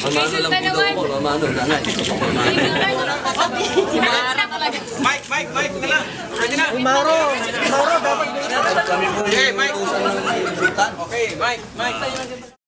Mamano lang po daw po. Mamano, nanay. Mike na lang. Pwede na. Mauro dapat. Kami po yung Mike. utusan ng sultan. Okay, Mike.